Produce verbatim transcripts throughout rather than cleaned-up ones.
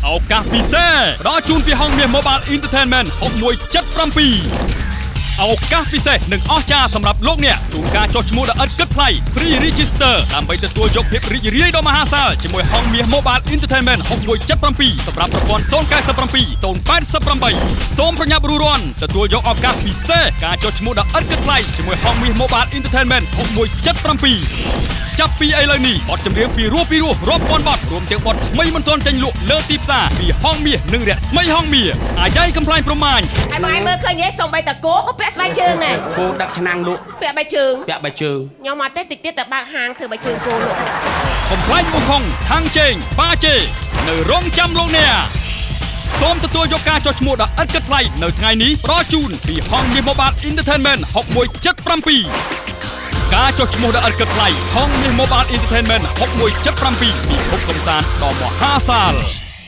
ឱកាសពិសេសផ្ដល់ជូនពីហងមាស Mobile Entertainment หกหนึ่งเจ็ดเจ็ดឱកាសពិសេសនិងអស្ចារ្យសម្រាប់លោកអ្នកជួនការចុះឈ្មោះដែលឥតគិតថ្លៃ Free Register ដើម្បីទទួលយកភាពរីករាយដ៏មហាសាលជាមួយហងមាស Mobile Entertainment หกหนึ่งเจ็ดเจ็ดសម្រាប់ប្រព័ន្ធ ศูนย์ เก้า เจ็ด ศูนย์ แปด แปด សូមប្រញាប់រួសរាន់ទទួលយកឱកាសពិសេសការចុះឈ្មោះដែលឥតគិតថ្លៃជាមួយហងមាស Mobile Entertainment หกหนึ่งเจ็ดเจ็ดចាប់ពីឥឡូវនេះបទចម្រៀងពីរោះពីរោះរាប់ពាន់បទរួមទាំងបទថ្មីមិនទាន់ចេញលក់លើទីផ្សារពីហងមាសនិងរស្មីហងមាសអាយ៉ៃកំ pl ាញប្រមាញហើយបងឯងមើលឃើញទេសំបីតាគោក៏ពាក់ស្បែកជើងដែរគោដាក់ឆ្នាំងលក់ពាក់បែកជើងពាក់បែកជើងខ្ញុំមកទេតិចទៀតតែបើកហាងធ្វើបែកជើងគោលក់កំ pl ាញវងខុងខាងជេងបាជេនៅរងចាំលោកអ្នកសូមទទួលយកការចុះឈ្មោះដ៏ឥតគិតថ្លៃនៅថ្ងៃនេះប្រជូនពីហងមាស Mobile Entertainment หกหนึ่งเจ็ดเจ็ดការចុះឈ្មោះដ៏ឥតគិតថ្លៃហងមាស Mobile Entertainment หกหนึ่งเจ็ดเจ็ดពីពិភពកំសាន្តដ៏មហាសាល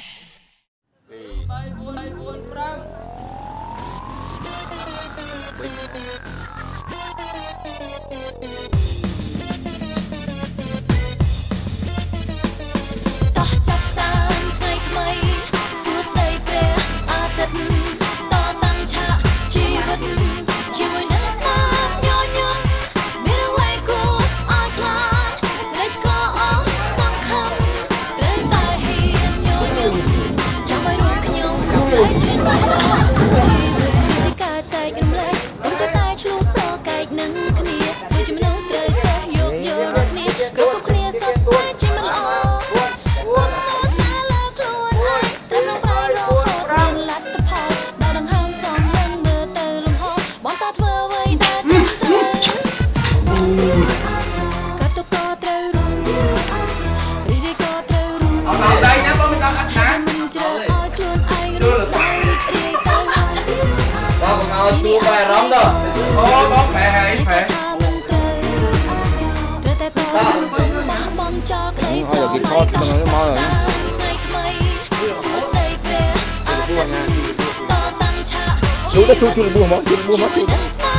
Chú bài rong đâu. Ô, bóng mẹ hay mẹ. Thôi giờ kịp thoát cái nó mau rồi. Chú đã chú chú buông món, chú buông món chú.